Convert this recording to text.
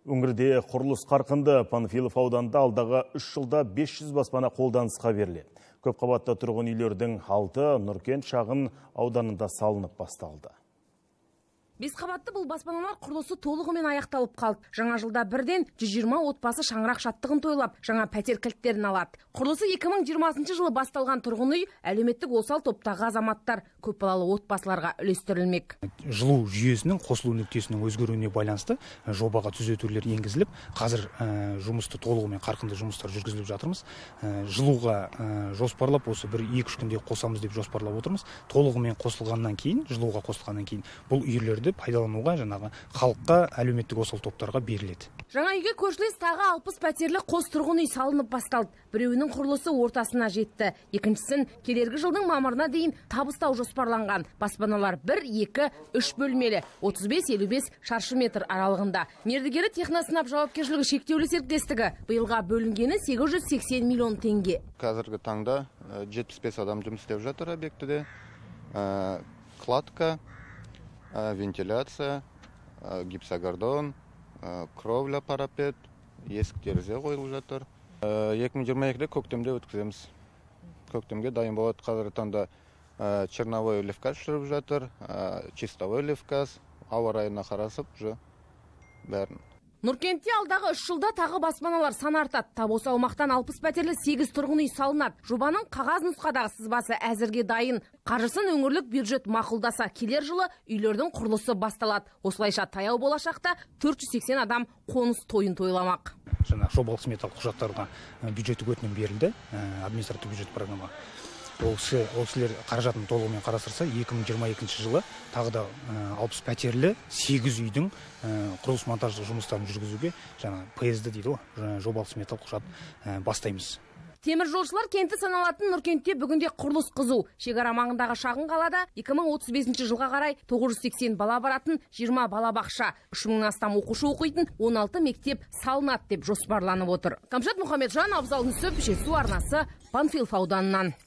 Өңірде құрылыс қарқынды. Панфилов ауданында алдағы 3 жылда 500 баспана қолданысқа беріледі. Көп қабатты тұрғын үйлердің 6 Нұркент шағын ауданында салынып басталды. Бес қабатты бұл баспаналар құрылысы толығымен аяқталып қалды. Жаңа жылда бірден 120 отбасы шаңырақ шаттығын тойлап, жаңа пәтер кілттерін алады. Құрылысы 2020 жылы басталған тұрғын үй әлеуметтік осал топтағы азаматтар көпбалалы отбасыларға үлестірілмек. Жылу жүйесінің қосылу нүктесінің өзгеруіне байланысты жобаға түзетулер енгізіліп, қазір жұмысты толығымен қарқынды жұмыстар жүргізіліп жатырмыз. Жылуға жоспарлап осы 1-2 күнде қосамыз деп жоспарлап отырмыз. Толығымен қосылғаннан кейін, жылуға қосылғаннан кейін бұл үйлерді пайдалануға жаңағы халыққа әлеуметтік осал топтарға беріледі. Жаңа үйге көршілес тағы 60 пәтерлі қос тұрғын үй салынып басталды. Біреуінің құрылысы ортасына жетті. Екіншісін келергі жылдың мамырына дейін табыстау жоспарланған. Баспаналар 1, 2, 3 бөлмелі, 35-55 шаршы метр аралығында. Мердігері Техносынап жауапкершілігі шектеулі серіктестігі биылға бөлінгені 880 миллион теңге. Қазіргі таңда 75 адам жұмыс істеп жатыр объектіде. Кладка, вентиляция, гипсогордон, кровля, парапет, есік терезе қойылып жатыр. 2022-де көктемде өткіземіз. Көктемге дайын болады. Қазіргі таңда черновой левказ жүріп жатыр, чистовой левказ, ауа райына қарасып бәрін. Нұркентте алдағы 3 жылда тағы баспаналар сан артады. Тап осы аумақтан 60 пәтерлі 8 тұрғын үй салынады. Жобаның қағаз нұсқадағы сызбасы әзірге дайын. Қаржысын өңірлік бюджет мақұлдаса, келер жылы үйлердің құрылысы басталады. Осылайша таяу болашақта 480 адам қоныс тойын тойламақ. Жаңа жобалық сметалық құжаттарына бюджеттік өтінім берілді, административтік бюджет программа. Ол кісілер қаражатын толығымен қарастырса, 2022 жылы тағы да 60 пәтерлі 8 үйдің құрылыс монтаждық жұмыстарын жүргізуге жаңа ПСД дейді, жобалық сметалық құжат бастаймыз. Темір жолшылар кенті саналатын Нұркентте бүгінде құрылыс қызу. Шекара маңындағы шағын қалада 2035 жылға қарай 980 бала баратын 20 балабақша, 3000 астам оқушы оқитын 16 мектеп салынады деп жоспарланып отыр. Камшат Мұхамеджан, Абзал Нүсіп, Жетісу арнасы, Панфилов ауданынан.